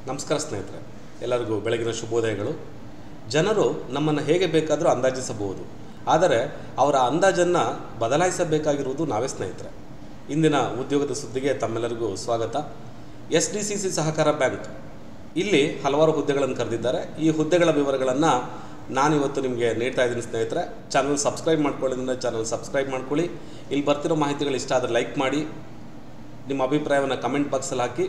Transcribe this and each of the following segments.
ನಮಸ್ಕಾರ ಸ್ನೇಹಿತರೆ, ಎಲ್ಲರಿಗೂ ಬೆಳಗಿನ ಶುಭೋದಯಗಳು. ಜನರು ನಮ್ಮನ್ನು ಹೇಗೆ ಬೇಕಾದರೂ ಅಂದಾಜಿಸಬಹುದು, ಆದರೆ ಅವರ ಅಂದಾಜನ್ನು ಬದಲಾಯಿಸಬೇಕಾಗಿರುವುದು ನಾವೇ ಸ್ನೇಹಿತರೆ. ಇಂದಿನ ಉದ್ಯೋಗದ ಸುದ್ದಿಗೆ ತಮ್ಮೆಲ್ಲರಿಗೂ ಸ್ವಾಗತ. SDCC ಸಹಕಾರ ಬ್ಯಾಂಕ್ ಇಲ್ಲಿ ಹಲವಾರು ಹುದ್ದೆಗಳನ್ನು ಕರೆದಿದ್ದಾರೆ. ಈ ಹುದ್ದೆಗಳ ವಿವರಗಳನ್ನು ನಾನಿವತ್ತು ನಿಮಗೆ ನೀಡ್ತಾ ಇದ್ದೀನಿ ಸ್ನೇಹಿತರೆ. ಚಾನಲ್ ಸಬ್ಸ್ಕ್ರೈಬ್ ಮಾಡ್ಕೊಳ್ಳೋದ್ರಿಂದ ಚಾನಲ್ ಸಬ್ಸ್ಕ್ರೈಬ್ ಮಾಡ್ಕೊಳ್ಳಿ. ಇಲ್ಲಿ ಬರ್ತಿರೋ ಮಾಹಿತಿಗಳು ಇಷ್ಟ ಆದರೆ ಲೈಕ್ ಮಾಡಿ, ನಿಮ್ಮ ಅಭಿಪ್ರಾಯವನ್ನು ಕಮೆಂಟ್ ಬಾಕ್ಸಲ್ಲಿ ಹಾಕಿ.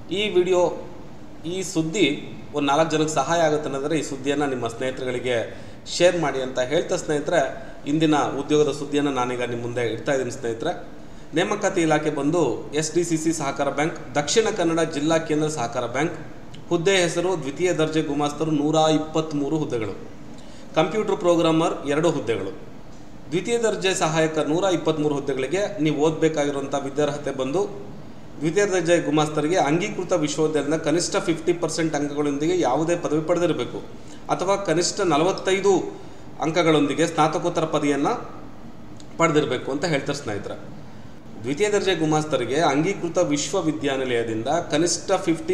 ಈ ಸುದ್ದಿ ಒಂದು 4 ಜನಕ್ಕೆ ಸಹಾಯ ಆಗುತ್ತೆ ಅನ್ನೋದರೆ ಈ ಸುದ್ದಿಯನ್ನು ನಿಮ್ಮ ಸ್ನೇಹಿತರುಗಳಿಗೆ ಶೇರ್ ಮಾಡಿ ಅಂತ ಹೇಳ್ತಾ ಸ್ನೇಹಿತರೆ, ಇಂದಿನ ಉದ್ಯೋಗದ ಸುದ್ದಿಯನ್ನು ನಾನೀಗ ನಿಮ್ಮ ಮುಂದೆ ಇಡ್ತಾ ಇದ್ದೀನಿ ಸ್ನೇಹಿತರೆ. ನೇಮಕಾತಿ ಇಲಾಖೆ ಬಂದು SDCC ಸಹಕಾರ ಬ್ಯಾಂಕ್, ದಕ್ಷಿಣ ಕನ್ನಡ ಜಿಲ್ಲಾ ಕೇಂದ್ರ ಸಹಕಾರ ಬ್ಯಾಂಕ್. ಹುದ್ದೆ ಹೆಸರು ದ್ವಿತೀಯ ದರ್ಜೆ ಗುಮಾಸ್ತರು 123 ಹುದ್ದೆಗಳು. ಕಂಪ್ಯೂಟರ್ ಪ್ರೋಗ್ರಾಮರ್ 2 ಹುದ್ದೆಗಳು. ದ್ವಿತೀಯ ದರ್ಜೆ ಸಹಾಯಕ 123 ಹುದ್ದೆಗಳಿಗೆ ನೀವು ಓದಬೇಕಾಗಿರುವಂಥ ವಿದ್ಯಾರ್ಹತೆ ಬಂದು ದ್ವಿತೀಯ ದರ್ಜೆ ಗುಮಾಸ್ತರಿಗೆ ಅಂಗೀಕೃತ ವಿಶ್ವವಿದ್ಯಾಲಯದಿಂದ ಕನಿಷ್ಠ 50% ಅಂಕಗಳೊಂದಿಗೆ ಯಾವುದೇ ಪದವಿ ಪಡೆದಿರಬೇಕು ಅಥವಾ ಕನಿಷ್ಠ 45 ಅಂಕಗಳೊಂದಿಗೆ ಸ್ನಾತಕೋತ್ತರ ಪದವಿಯನ್ನು ಪಡೆದಿರಬೇಕು ಅಂತ ಹೇಳ್ತಾರೆ ಸ್ನೇಹಿತರೆ. ದ್ವಿತೀಯ ದರ್ಜೆ ಗುಮಾಸ್ತರಿಗೆ ಅಂಗೀಕೃತ ವಿಶ್ವವಿದ್ಯಾನಿಲಯದಿಂದ ಕನಿಷ್ಠ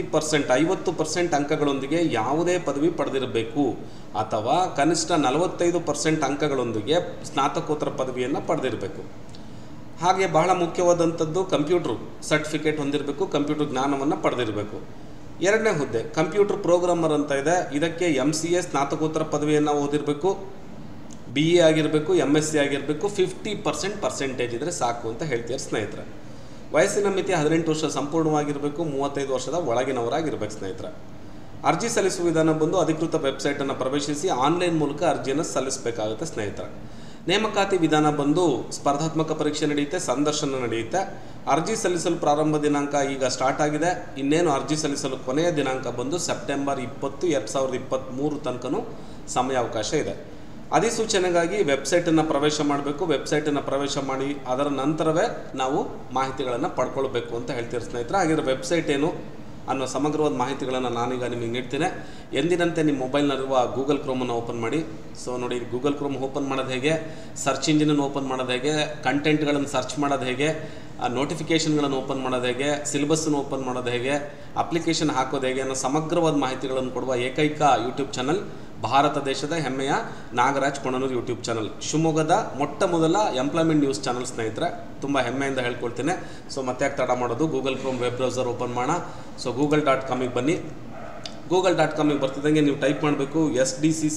50% ಅಂಕಗಳೊಂದಿಗೆ ಯಾವುದೇ ಪದವಿ ಪಡೆದಿರಬೇಕು ಅಥವಾ ಕನಿಷ್ಠ 45% ಅಂಕಗಳೊಂದಿಗೆ ಸ್ನಾತಕೋತ್ತರ ಪದವಿಯನ್ನು ಪಡೆದಿರಬೇಕು. ಹಾಗೆ ಬಹಳ ಮುಖ್ಯವಾದಂಥದ್ದು ಕಂಪ್ಯೂಟರ್ ಸರ್ಟಿಫಿಕೇಟ್ ಹೊಂದಿರಬೇಕು, ಕಂಪ್ಯೂಟರ್ ಜ್ಞಾನವನ್ನು ಪಡೆದಿರಬೇಕು. 2ನೇ ಹುದ್ದೆ ಕಂಪ್ಯೂಟರ್ ಪ್ರೋಗ್ರಾಮರ್ ಅಂತ ಇದೆ. ಇದಕ್ಕೆ MCA ಸ್ನಾತಕೋತ್ತರ ಪದವಿಯನ್ನು ಓದಿರಬೇಕು, BA ಆಗಿರಬೇಕು, MSc ಆಗಿರಬೇಕು, 50% ಪರ್ಸೆಂಟೇಜ್ ಇದ್ದರೆ ಸಾಕು ಅಂತ ಹೇಳ್ತಾರೆ ಸ್ನೇಹಿತರೆ. ವಯಸ್ಸಿನ ಮಿತಿ 18 ವರ್ಷ ಸಂಪೂರ್ಣವಾಗಿರಬೇಕು, 35 ವರ್ಷದ ಒಳಗಿನವರಾಗಿರ್ಬೇಕು ಸ್ನೇಹಿತರೆ. ಅರ್ಜಿ ಸಲ್ಲಿಸುವ ವಿಧಾನ ಬಂದು ಅಧಿಕೃತ ವೆಬ್ಸೈಟನ್ನು ಪ್ರವೇಶಿಸಿ ಆನ್ಲೈನ್ ಮೂಲಕ ಅರ್ಜಿಯನ್ನು ಸಲ್ಲಿಸಬೇಕಾಗುತ್ತೆ ಸ್ನೇಹಿತರೆ. ನೇಮಕಾತಿ ವಿಧಾನ ಬಂದು ಸ್ಪರ್ಧಾತ್ಮಕ ಪರೀಕ್ಷೆ ನಡೆಯುತ್ತೆ, ಸಂದರ್ಶನ ನಡೆಯುತ್ತೆ. ಅರ್ಜಿ ಸಲ್ಲಿಸಲು ಪ್ರಾರಂಭ ದಿನಾಂಕ ಈಗ ಸ್ಟಾರ್ಟ್ ಆಗಿದೆ. ಇನ್ನೇನು ಅರ್ಜಿ ಸಲ್ಲಿಸಲು ಕೊನೆಯ ದಿನಾಂಕ ಬಂದು ಸೆಪ್ಟೆಂಬರ್ 20, 2023 ತನಕನೂ ಸಮಯಾವಕಾಶ ಇದೆ. ಅಧಿಸೂಚನೆಗಾಗಿ ವೆಬ್ಸೈಟನ್ನು ಪ್ರವೇಶ ಮಾಡಬೇಕು. ವೆಬ್ಸೈಟನ್ನು ಪ್ರವೇಶ ಮಾಡಿ ಅದರ ನಂತರವೇ ನಾವು ಮಾಹಿತಿಗಳನ್ನು ಪಡ್ಕೊಳ್ಬೇಕು ಅಂತ ಹೇಳ್ತೀರಿ ಸ್ನೇಹಿತರೆ. ಹಾಗಿದ್ರೆ ವೆಬ್ಸೈಟ್ ಏನು ಅನ್ನೋ ಸಮಗ್ರವಾದ ಮಾಹಿತಿಗಳನ್ನು ನಾನೀಗ ನಿಮಗೆ ನೀಡ್ತೇನೆ. ಎಂದಿನಂತೆ ನಿಮ್ಮ ಮೊಬೈಲ್ನಲ್ಲಿರುವ ಗೂಗಲ್ ಕ್ರೋಮನ್ನು ಓಪನ್ ಮಾಡಿ. ಸೊ ನೋಡಿ, ಗೂಗಲ್ ಕ್ರೋಮ್ ಓಪನ್ ಮಾಡೋದು ಹೇಗೆ, ಸರ್ಚ್ ಇಂಜಿನನ್ನು ಓಪನ್ ಮಾಡೋದು ಹೇಗೆ, ಕಂಟೆಂಟ್ಗಳನ್ನು ಸರ್ಚ್ ಮಾಡೋದು ಹೇಗೆ, ನೋಟಿಫಿಕೇಷನ್ಗಳನ್ನು ಓಪನ್ ಮಾಡೋದು ಹೇಗೆ, ಸಿಲೆಬಸ್ಸನ್ನು ಓಪನ್ ಮಾಡೋದು ಹೇಗೆ, ಅಪ್ಲಿಕೇಶನ್ ಹಾಕೋದು ಹೇಗೆ ಅನ್ನೋ ಸಮಗ್ರವಾದ ಮಾಹಿತಿಗಳನ್ನು ಕೊಡುವ ಏಕೈಕ ಯೂಟ್ಯೂಬ್ ಚಾನಲ್ ಭಾರತ ದೇಶದ ಹೆಮ್ಮೆಯ ನಾಗರಾಜ್ ಕೊಣನೂರು ಯೂಟ್ಯೂಬ್ ಚಾನಲ್, ಶಿವಮೊಗ್ಗದ ಮೊಟ್ಟ ಮೊದಲ ಎಂಪ್ಲಾಯ್ಮೆಂಟ್ ನ್ಯೂಸ್ ಚಾನಲ್ ಸ್ನೇಹಿತರೆ. ತುಂಬ ಹೆಮ್ಮೆಯಿಂದ ಹೇಳ್ಕೊಳ್ತೇನೆ. ಸೊ ಮತ್ತೆ ಯಾಕೆ ತಡ ಮಾಡೋದು, Google Chrome web browser open ಮಾಡೋಣ. ಸೊ google.com ಬನ್ನಿ. google.com ಬರ್ತಿದ್ದಂಗೆ ನೀವು ಟೈಪ್ ಮಾಡಬೇಕು SDCC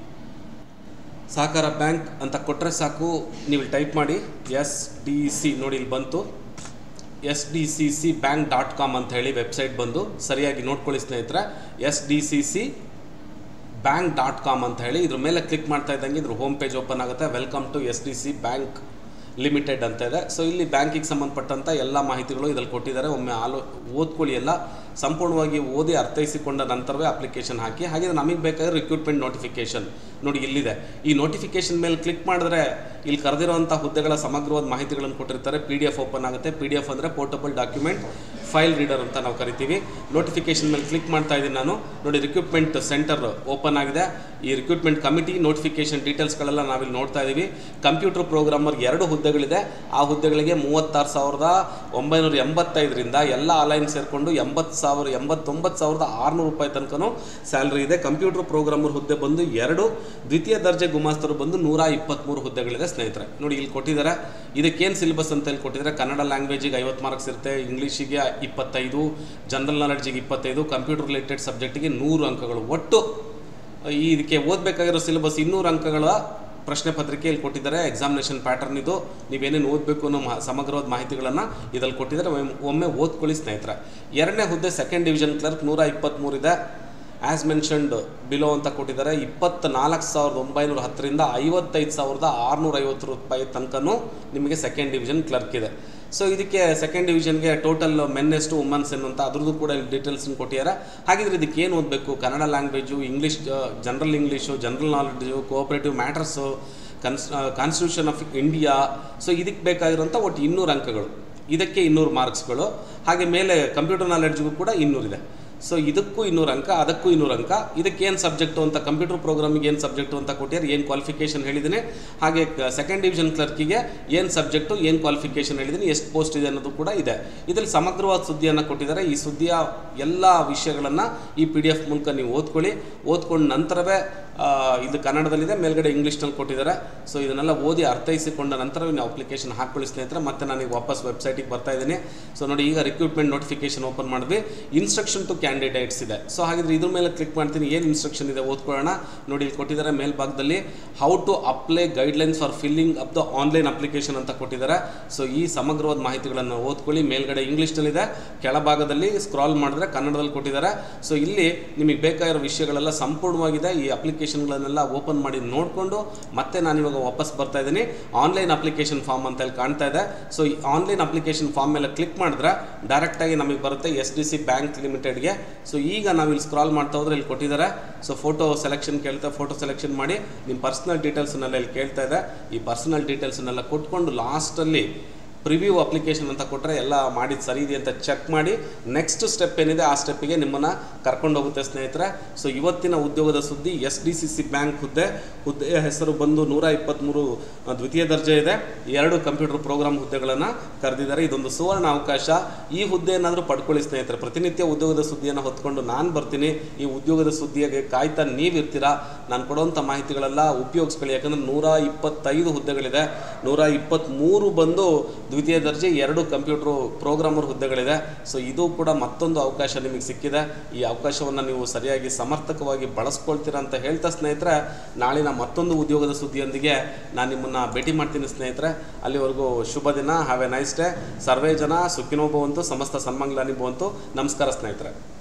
ಸಹಕಾರ ಬ್ಯಾಂಕ್ ಅಂತ ಕೊಟ್ಟರೆ ಸಾಕು. ನೀವು ಟೈಪ್ ಮಾಡಿ SDC, ನೋಡಿ ಇಲ್ಲಿ ಬಂತು, SDCC bank.com ಅಂತ ಹೇಳಿ ವೆಬ್ಸೈಟ್ ಬಂದು ಸರಿಯಾಗಿ ನೋಡ್ಕೊಳ್ಳಿ ಸ್ನೇಹಿತರೆ. SDCC bank.com ಅಂತ ಹೇಳಿ ಇದ್ರ ಮೇಲೆ ಕ್ಲಿಕ್ ಮಾಡ್ತಾ ಇದ್ದಂಗೆ ಇದ್ರ ಹೋಮ್ ಪೇಜ್ ಓಪನ್ ಆಗುತ್ತೆ. Welcome to SDC bank limited ಅಂತ ಇದೆ. ಸೊ ಇಲ್ಲಿ ಬ್ಯಾಂಕಿಗೆ ಸಂಬಂಧಪಟ್ಟಂಥ ಎಲ್ಲ ಮಾಹಿತಿಗಳು ಇದರಲ್ಲಿ ಕೊಟ್ಟಿದ್ದಾರೆ. ಒಮ್ಮೆ ಓದ್ಕೊಳ್ಳಿ, ಎಲ್ಲ ಸಂಪೂರ್ಣವಾಗಿ ಓದಿ ಅರ್ಥೈಸಿಕೊಂಡ ನಂತರವೇ ಅಪ್ಲಿಕೇಶನ್ ಹಾಕಿ. ಹಾಗೆ ನಮಗೆ ಬೇಕಾದ್ರೆ ರಿಕ್ರೂಟ್ಮೆಂಟ್ ನೋಟಿಫಿಕೇಷನ್ ನೋಡಿ ಇಲ್ಲಿದೆ. ಈ ನೋಟಿಫಿಕೇಷನ್ ಮೇಲೆ ಕ್ಲಿಕ್ ಮಾಡಿದ್ರೆ ಇಲ್ಲಿ ಕರೆದಿರುವಂಥ ಹುದ್ದೆಗಳ ಸಮಗ್ರವಾದ ಮಾಹಿತಿಗಳನ್ನು ಕೊಟ್ಟಿರ್ತಾರೆ. PDF ಓಪನ್ ಆಗುತ್ತೆ. PDF ಅಂದರೆ ಪೋರ್ಟಬಲ್ ಡಾಕ್ಯುಮೆಂಟ್ ಫೈಲ್ ರೀಡರ್ ಅಂತ ನಾವು ಕರಿತೀವಿ. ನೋಟಿಫಿಕೇಷನ್ ಮೇಲೆ ಕ್ಲಿಕ್ ಮಾಡ್ತಾ ಇದ್ದೀನಿ ನಾನು. ನೋಡಿ, ರಿಕ್ರೂಟ್ಮೆಂಟ್ ಸೆಂಟರ್ ಓಪನ್ ಆಗಿದೆ. ಈ ರಿಕ್ರೂಟ್ಮೆಂಟ್ ಕಮಿಟಿ ನೋಟಿಫಿಕೇಷನ್ ಡೀಟೇಲ್ಸ್ಗಳೆಲ್ಲ ನಾವಿಲ್ಲಿ ನೋಡ್ತಾ ಇದ್ದೀವಿ. ಕಂಪ್ಯೂಟರ್ ಪ್ರೋಗ್ರಾಮರ್ 2 ಹುದ್ದೆಗಳಿದೆ. ಆ ಹುದ್ದೆಗಳಿಗೆ 36,985ರಿಂದ ಎಲ್ಲ ಅಲೈನ್ ಸೇರಿಕೊಂಡು 89,600 ರೂಪಾಯಿ ತನಕನೂ ಸ್ಯಾಲ್ರಿ ಇದೆ. ಕಂಪ್ಯೂಟರ್ ಪ್ರೋಗ್ರಾಮರ್ ಹುದ್ದೆ ಬಂದು 2, ದ್ವಿತೀಯ ದರ್ಜೆ ಗುಮಾಸ್ತರು ಬಂದು 123 ಹುದ್ದೆಗಳಿದೆ ಸ್ನೇಹಿತರೆ. ನೋಡಿ ಇಲ್ಲಿ ಕೊಟ್ಟಿದ್ದಾರೆ. ಇದಕ್ಕೇನು ಸಿಲೆಬಸ್ ಅಂತ ಹೇಳಿ ಕೊಟ್ಟಿದ್ದಾರೆ. ಕನ್ನಡ ಲ್ಯಾಂಗ್ವೇಜಿಗೆ 50 ಮಾರ್ಕ್ಸ್ ಇರುತ್ತೆ, ಇಂಗ್ಲೀಷಿಗೆ 25, ಜನರಲ್ ನಾಲೆಡ್ಜಿಗೆ 25, ಕಂಪ್ಯೂಟರ್ ರಿಲೇಟೆಡ್ ಸಬ್ಜೆಕ್ಟಿಗೆ 100 ಅಂಕಗಳು. ಒಟ್ಟು ಇದಕ್ಕೆ ಓದಬೇಕಾಗಿರೋ ಸಿಲೆಬಸ್ 200 ಅಂಕಗಳ ಪ್ರಶ್ನೆ ಪತ್ರಿಕೆ ಇಲ್ಲಿ ಕೊಟ್ಟಿದ್ದಾರೆ. ಎಕ್ಸಾಮಿನೇಷನ್ ಪ್ಯಾಟರ್ನ್ ಇದು. ನೀವೇನೇನು ಓದಬೇಕು ಅನ್ನೋ ಸಮಗ್ರವಾದ ಮಾಹಿತಿಗಳನ್ನು ಇದರಲ್ಲಿ ಕೊಟ್ಟಿದ್ದಾರೆ. ಒಮ್ಮೆ ಓದ್ಕೊಳ್ಳಿ ಸ್ನೇಹಿತರೆ. 2ನೇ ಹುದ್ದೆ ಸೆಕೆಂಡ್ ಡಿವಿಷನ್ ಕ್ಲರ್ಕ್ 123 ಇದೆ. ಆ್ಯಸ್ ಮೆನ್ಷನ್ಡ್ ಬಿಲೋ ಅಂತ ಕೊಟ್ಟಿದ್ದಾರೆ. 24,910ರಿಂದ 55,650 ರೂಪಾಯಿ ತನಕನೂ ನಿಮಗೆ ಸೆಕೆಂಡ್ ಡಿವಿಷನ್ ಕ್ಲರ್ಕ್ ಇದೆ. ಸೊ ಇದಕ್ಕೆ ಸೆಕೆಂಡ್ ಡಿವಿಷನ್ಗೆ ಟೋಟಲ್ ಮೆನ್ ಎಷ್ಟು ವುಮನ್ಸ್ ಏನು ಅಂತ ಅದ್ರದ್ದು ಕೂಡ ಡೀಟೇಲ್ಸನ್ನು ಕೊಟ್ಟಿದ್ದಾರೆ. ಹಾಗಿದ್ರೆ ಇದಕ್ಕೆ ಏನು ಓದಬೇಕು, Kannada language, English, general English, general knowledge, cooperative matters, constitution of India. So ಇದಕ್ಕೆ ಬೇಕಾಗಿರುವಂಥ ಒಟ್ಟು 200 ಅಂಕಗಳು. ಇದಕ್ಕೆ 200 ಮಾರ್ಕ್ಸ್ಗಳು. ಹಾಗೆ ಮೇಲೆ ಕಂಪ್ಯೂಟರ್ ನಾಲೆಡ್ಜ್ಗೂ ಕೂಡ 200 ಇದೆ. ಸೊ ಇದಕ್ಕೂ 200 ಅಂಕ, ಅದಕ್ಕೂ 200 ಅಂಕ. ಇದಕ್ಕೇನು ಸಬ್ಜೆಕ್ಟು ಅಂತ, ಕಂಪ್ಯೂಟರ್ ಪ್ರೋಗ್ರಾಮಿಗೆ ಏನು ಸಬ್ಜೆಕ್ಟು ಅಂತ ಕೊಟ್ಟಿದ್ದಾರೆ, ಏನು ಕ್ವಾಲಿಫಿಕೇಷನ್ ಹೇಳಿದ್ದೀನಿ, ಹಾಗೆ ಸೆಕೆಂಡ್ ಡಿವಿಷನ್ ಕ್ಲರ್ಕಿಗೆ ಏನು ಸಬ್ಜೆಕ್ಟು, ಏನು ಕ್ವಾಲಿಫಿಕೇಷನ್ ಹೇಳಿದ್ದೀನಿ, ಎಷ್ಟು ಪೋಸ್ಟ್ ಇದೆ ಅನ್ನೋದು ಕೂಡ ಇದೆ. ಇದರಲ್ಲಿ ಸಮಗ್ರವಾದ ಸುದ್ದಿಯನ್ನು ಕೊಟ್ಟಿದ್ದಾರೆ. ಈ ಸುದ್ದಿಯ ಎಲ್ಲ ವಿಷಯಗಳನ್ನು ಈ PDF ಮೂಲಕ ನೀವು ಓದ್ಕೊಂಡು ನಂತರವೇ ಇದು ಕನ್ನಡದಲ್ಲಿದೆ, ಮೇಲ್ಗಡೆ ಇಂಗ್ಲೀಷ್ನಲ್ಲಿ ಕೊಟ್ಟಿದ್ದಾರೆ. ಸೊ ಇದನ್ನೆಲ್ಲ ಓದಿ ಅರ್ಥೈಸಿಕೊಂಡ ನಂತರವೇ ನೀವು ಅಪ್ಲಿಕೇಶನ್ ಹಾಕ್ಕೊಳ್ಳಿ ಸ್ನೇಹಿತರೆ. ಮತ್ತೆ ನಾನೀಗ ವಾಪಸ್ ವೆಬ್ಸೈಟಿಗೆ ಬರ್ತಾ ಇದ್ದೀನಿ. ಸೊ ನೋಡಿ, ಈಗ ರಿಕ್ರೂಟ್ಮೆಂಟ್ ನೋಟಿಫಿಕೇಶನ್ ಓಪನ್ ಮಾಡಿದ್ವಿ. ಇನ್ಸ್ಟ್ರಕ್ಷನ್ ಟು ಕ್ಯಾಂಡಿಡೇಟ್ಸ್ ಇದೆ. ಸೊ ಹಾಗಿದ್ರೆ ಇದ್ರ ಮೇಲೆ ಕ್ಲಿಕ್ ಮಾಡ್ತೀನಿ. ಏನು ಇನ್ಸ್ಟ್ರಕ್ಷನ್ ಇದೆ ಓದ್ಕೊಳ್ಳೋಣ. ನೋಡಿ, ಇಲ್ಲಿ ಕೊಟ್ಟಿದ್ದಾರೆ ಮೇಲ್ಭಾಗದಲ್ಲಿ how to apply guidelines for filling up the online application ಅಂತ ಕೊಟ್ಟಿದ್ದಾರೆ. ಸೊ ಈ ಸಮಗ್ರವಾದ ಮಾಹಿತಿಗಳನ್ನು ಓದ್ಕೊಳ್ಳಿ. ಮೇಲ್ಗಡೆ ಇಂಗ್ಲೀಷ್ನಲ್ಲಿದೆ, ಕೆಳಭಾಗದಲ್ಲಿ ಸ್ಕ್ರಾಲ್ ಮಾಡಿದ್ರೆ ಕನ್ನಡದಲ್ಲಿ ಕೊಟ್ಟಿದ್ದಾರೆ. ಸೊ ಇಲ್ಲಿ ನಿಮಗೆ ಬೇಕಾಗಿರೋ ವಿಷಯಗಳೆಲ್ಲ ಸಂಪೂರ್ಣವಾಗಿದೆ. ಈ ಅಪ್ಲಿಕೇಶನ್ಗಳನ್ನೆಲ್ಲ ಓಪನ್ ಮಾಡಿ ನೋಡಿಕೊಂಡು ಮತ್ತೆ ನಾನಿವಾಗ ವಾಪಸ್ ಬರ್ತಾ ಇದ್ದೀನಿ. ಆನ್ಲೈನ್ ಅಪ್ಲಿಕೇಶನ್ ಫಾರ್ಮ್ ಅಂತ ಹೇಳಿ ಕಾಣ್ತಾ ಇದೆ. ಸೊ ಈ ಆನ್ಲೈನ್ ಅಪ್ಲಿಕೇಶನ್ ಫಾರ್ಮ್ ಮೇಲೆ ಕ್ಲಿಕ್ ಮಾಡಿದ್ರೆ ಡೈರೆಕ್ಟಾಗಿ ನಮಗೆ ಬರುತ್ತೆ SDC ಬ್ಯಾಂಕ್ ಲಿಮಿಟೆಡ್ಗೆ. ಸೊ ಈಗ ನಾವು ಇಲ್ಲಿ ಸ್ಕ್ರಾಲ್ ಮಾಡ್ತಾ ಹೋದ್ರೆ ಇಲ್ಲಿ ಕೊಟ್ಟಿದ್ದಾರೆ. ಸೊ ಫೋಟೋ ಸೆಲೆಕ್ಷನ್ ಕೇಳ್ತಾ, ಫೋಟೋ ಸೆಲೆಕ್ಷನ್ ಮಾಡಿ ನಿಮ್ಮ ಪರ್ಸನಲ್ ಡೀಟೇಲ್ಸನ್ನೆಲ್ಲ ಇಲ್ಲಿ ಕೇಳ್ತಾ ಇದೆ. ಈ ಪರ್ಸನಲ್ ಡೀಟೇಲ್ಸನ್ನೆಲ್ಲ ಕೊಟ್ಕೊಂಡು ಲಾಸ್ಟಲ್ಲಿ ಪ್ರಿವ್ಯೂ ಅಪ್ಲಿಕೇಶನ್ ಅಂತ ಕೊಟ್ಟರೆ ಎಲ್ಲ ಮಾಡಿದ್ದು ಸರಿ ಇದೆ ಅಂತ ಚೆಕ್ ಮಾಡಿ ನೆಕ್ಸ್ಟ್ ಸ್ಟೆಪ್ ಏನಿದೆ ಆ ಸ್ಟೆಪ್ಪಿಗೆ ನಿಮ್ಮನ್ನು ಕರ್ಕೊಂಡು ಹೋಗುತ್ತೆ ಸ್ನೇಹಿತರೆ. ಸೊ ಇವತ್ತಿನ ಉದ್ಯೋಗದ ಸುದ್ದಿ SDCC ಬ್ಯಾಂಕ್ ಹುದ್ದೆಯ ಹೆಸರು ಬಂದು 123 ದ್ವಿತೀಯ ದರ್ಜೆ ಇದೆ. 2 ಕಂಪ್ಯೂಟರ್ ಪ್ರೋಗ್ರಾಮ್ ಹುದ್ದೆಗಳನ್ನು ಕರೆದಿದ್ದಾರೆ. ಇದೊಂದು ಸುವರ್ಣ ಅವಕಾಶ. ಈ ಹುದ್ದೆ ಏನಾದರೂ ಪಡ್ಕೊಳ್ಳಿ ಸ್ನೇಹಿತರೆ. ಪ್ರತಿನಿತ್ಯ ಉದ್ಯೋಗದ ಸುದ್ದಿಯನ್ನು ಹೊತ್ಕೊಂಡು ನಾನು ಬರ್ತೀನಿ. ಈ ಉದ್ಯೋಗದ ಸುದ್ದಿಗೆ ಕಾಯ್ತಾ ನೀವಿರ್ತೀರಾ. ನಾನು ಕೊಡುವಂಥ ಮಾಹಿತಿಗಳೆಲ್ಲ ಉಪಯೋಗಿಸ್ಕೊಳ್ಳಿ. ಯಾಕಂದರೆ 125 ಹುದ್ದೆಗಳಿದೆ. 123 ಬಂದು ದ್ವಿತೀಯ ದರ್ಜೆ, 2 ಕಂಪ್ಯೂಟರ್ ಪ್ರೋಗ್ರಾಮರ್ ಹುದ್ದೆಗಳಿದೆ. ಸೊ ಇದು ಕೂಡ ಮತ್ತೊಂದು ಅವಕಾಶ ನಿಮಗೆ ಸಿಕ್ಕಿದೆ. ಈ ಅವಕಾಶವನ್ನು ನೀವು ಸರಿಯಾಗಿ ಸಮರ್ಥಕವಾಗಿ ಬಳಸ್ಕೊಳ್ತೀರಾ ಅಂತ ಹೇಳ್ತಾ ಸ್ನೇಹಿತರೆ, ನಾಳಿನ ಮತ್ತೊಂದು ಉದ್ಯೋಗದ ಸುದ್ದಿಯೊಂದಿಗೆ ನಾನು ನಿಮ್ಮನ್ನು ಭೇಟಿ ಮಾಡ್ತೀನಿ ಸ್ನೇಹಿತರೆ. ಅಲ್ಲಿವರೆಗೂ ಶುಭ ದಿನ. Have a nice day. ಸರ್ವೇ ಜನ ಸುಖಿನೋ ಭವಂತು, ಸಮಸ್ತ ಸನ್ಮಂಗಲಾನಿ ಭವಂತು. ನಮಸ್ಕಾರ ಸ್ನೇಹಿತರೆ.